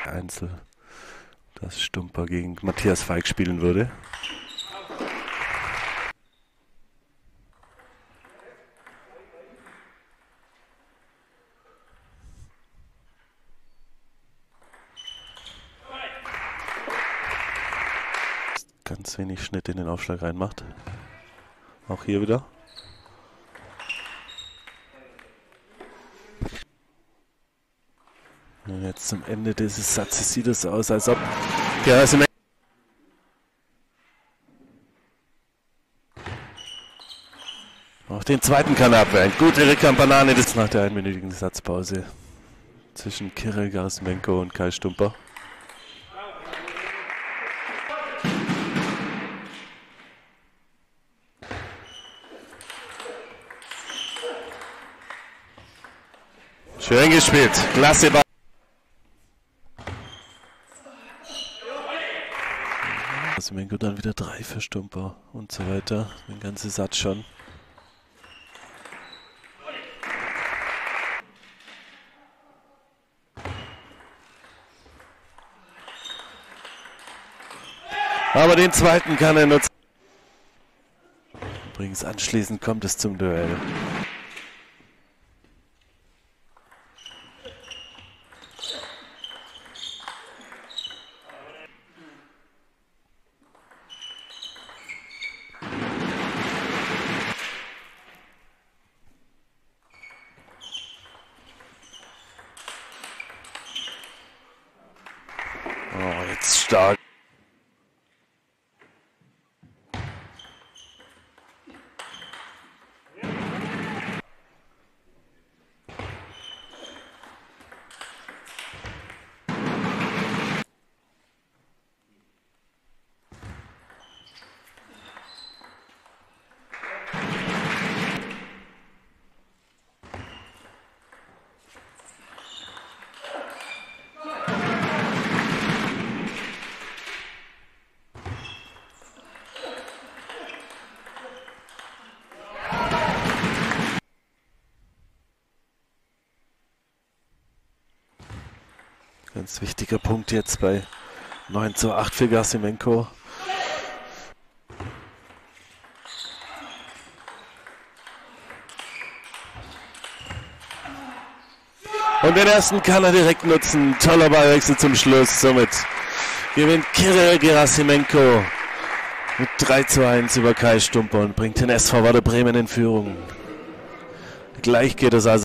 Einzel, dass Stumper gegen Matthias Feig spielen würde. Ganz wenig Schnitt in den Aufschlag reinmacht. Auch hier wieder. Und jetzt zum Ende dieses Satzes sieht es aus, als ob Gerasimenko auch den zweiten kann er abwehren. Gute Rückkampfbanane, das nach der einminütigen Satzpause zwischen Kirill Gerasimenko und Kai Stumper. Schön gespielt, klasse Ball. Gerasimenko dann wieder 3 für Stumper und so weiter. Den ganzen Satz schon. Aber den zweiten kann er nutzen. Übrigens anschließend kommt es zum Duell. Oh, jetzt stark. Ganz wichtiger Punkt jetzt bei 9:8 für Gerasimenko. Und den ersten kann er direkt nutzen. Toller Ballwechsel zum Schluss. Somit gewinnt Kirill Gerasimenko mit 3:1 über Kai Stumper und bringt den SV Werder Bremen in Führung. Gleich geht es also